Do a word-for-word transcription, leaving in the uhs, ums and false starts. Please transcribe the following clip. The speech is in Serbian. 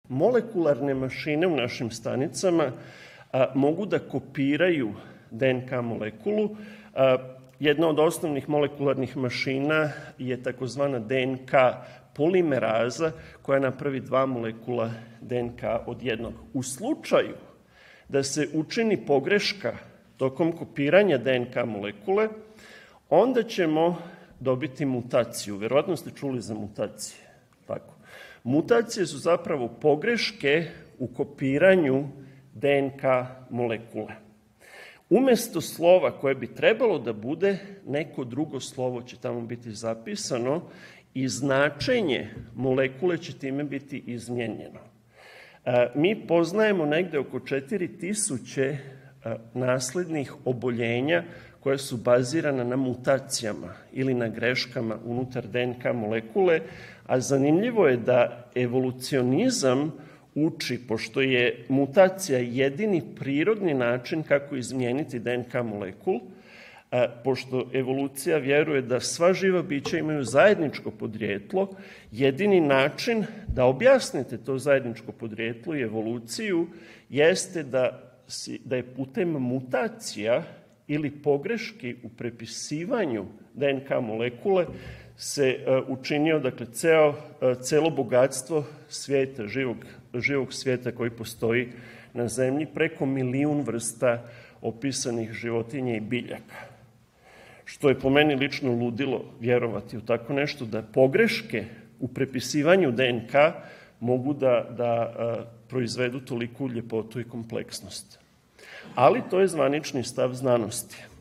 molekularne mašine u našim stanicama a, mogu da kopiraju D N K molekulu. A, jedna od osnovnih molekularnih mašina je takozvana D N K polimeraza koja napravi dva molekula D N K od jednog. U slučaju da se učini pogreška tokom kopiranja D N K molekule, onda ćemo dobiti mutaciju. Verovatno ste čuli za mutacije. Tako. Mutacije su zapravo pogreške u kopiranju D N K molekule. Umesto slova koje bi trebalo da bude, neko drugo slovo će tamo biti zapisano i značenje molekule će time biti izmijenjeno. Mi poznajemo negde oko četiri tisuće naslednih oboljenja koja su bazirana na mutacijama ili na greškama unutar D N K molekule, a zanimljivo je da evolucionizam uči, pošto je mutacija jedini prirodni način kako izmijeniti D N K molekul, pošto evolucija vjeruje da sva živa bića imaju zajedničko podrijetlo, jedini način da objasnite to zajedničko podrijetlo i evoluciju jeste da, da je putem mutacija ili pogreški u prepisivanju D N K molekule se učinio, dakle, ceo, celo bogatstvo svijeta, živog, živog svijeta koji postoji na zemlji, preko milijun vrsta opisanih životinja i biljaka. Što je po meni lično ludilo vjerovati u tako nešto, da pogreške u prepisivanju D N K mogu da, da a, proizvedu toliku ljepotu i kompleksnost. Ali to je zvanični stav znanosti.